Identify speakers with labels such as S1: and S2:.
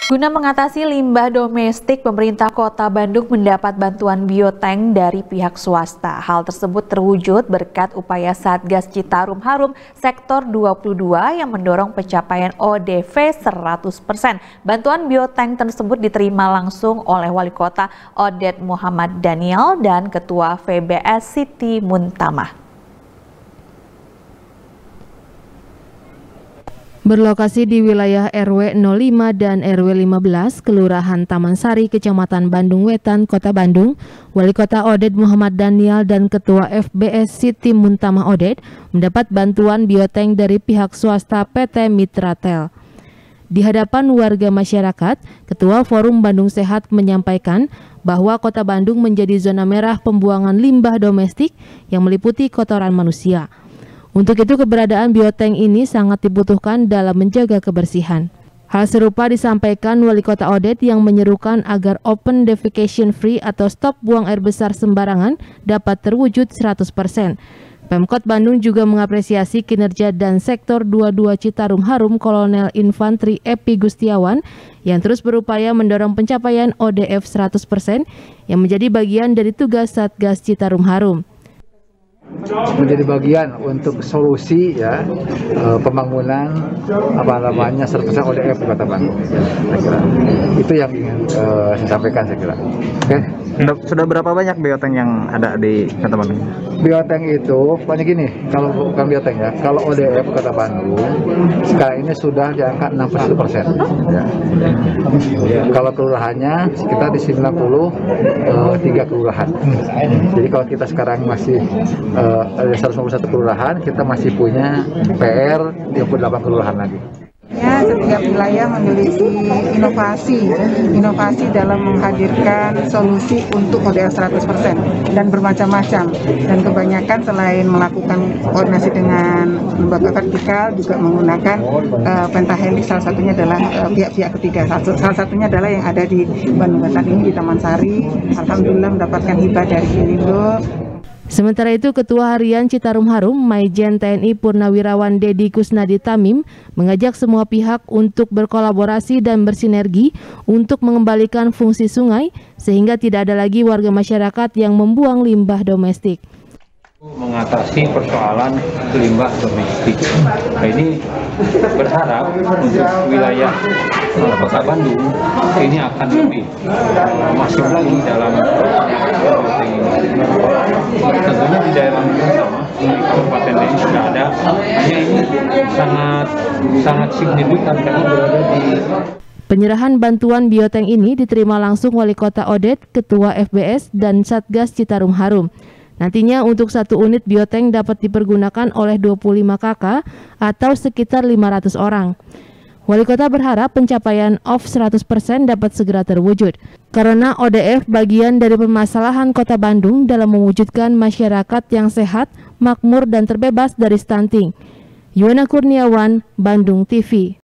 S1: Guna mengatasi limbah domestik, pemerintah Kota Bandung mendapat bantuan biotank dari pihak swasta. Hal tersebut terwujud berkat upaya Satgas Citarum Harum Sektor 22 yang mendorong pencapaian ODV 100%. Bantuan biotank tersebut diterima langsung oleh Wali Kota Odet Muhammad Daniel dan Ketua VBS Siti Muntamah.
S2: Berlokasi di wilayah RW 05 dan RW 15, Kelurahan Taman Sari, Kecamatan Bandung Wetan, Kota Bandung, Wali Kota Odet Muhammad Daniel dan Ketua FBS Siti Muntamah Odet mendapat bantuan biotank dari pihak swasta PT Mitratel. Di hadapan warga masyarakat, Ketua Forum Bandung Sehat menyampaikan bahwa Kota Bandung menjadi zona merah pembuangan limbah domestik yang meliputi kotoran manusia. Untuk itu keberadaan biotank ini sangat dibutuhkan dalam menjaga kebersihan. Hal serupa disampaikan Wali Kota Odet yang menyerukan agar open defecation free atau stop buang air besar sembarangan dapat terwujud 100%. Pemkot Bandung juga mengapresiasi kinerja dan Sektor 22 Citarum Harum Kolonel Infantri Epi Gustiawan yang terus berupaya mendorong pencapaian ODF 100% yang menjadi bagian dari tugas Satgas Citarum Harum.
S3: Menjadi bagian untuk solusi ya pembangunan 100% ODF di Kota Bandung. Saya kira itu yang ingin saya sampaikan, saya kira. Oke.
S4: Sudah berapa banyak biotank yang ada di Kota Bandung? Biotank
S3: itu banyak gini, kalau bukan biotank ya, kalau ODF Kota Bandung sekarang ini sudah di angka 61%. Ya. Kalau kelurahannya sekitar di 93 kelurahan. Jadi kalau kita sekarang masih 151 kelurahan, kita masih punya PR 38 kelurahan lagi.
S5: Ya, setiap wilayah memiliki inovasi dalam menghadirkan solusi untuk ODF 100% dan bermacam-macam. Dan kebanyakan selain melakukan koordinasi dengan lembaga vertikal juga menggunakan pentahelix, salah satunya adalah pihak-pihak ketiga. Salah satunya adalah yang ada di Bandung Wetan ini di Taman Sari. Alhamdulillah mendapatkan hibah dari Pelindo.
S2: Sementara itu, Ketua Harian Citarum Harum, Maijen TNI Purnawirawan Dedi Kusnadi Tamim, mengajak semua pihak untuk berkolaborasi dan bersinergi untuk mengembalikan fungsi sungai sehingga tidak ada lagi warga masyarakat yang membuang limbah domestik.
S6: Mengatasi persoalan limbah domestik. Nah, ini berharap untuk wilayah Kota Bandung ini akan lebih masuk lagi dalam ini. Tentunya di daerah sama di kabupaten lain sudah ada. Hanya ini sangat signifikan karena berada di.
S2: Penyerahan bantuan biotank ini diterima langsung Wali Kota Odet, Ketua FBS dan Satgas Citarum Harum. Nantinya untuk satu unit biotank dapat dipergunakan oleh 25 KK atau sekitar 500 orang. Wali Kota berharap pencapaian ODF 100% dapat segera terwujud, karena ODF bagian dari permasalahan Kota Bandung dalam mewujudkan masyarakat yang sehat, makmur dan terbebas dari stunting. Yuwana Kurniawan, Bandung TV.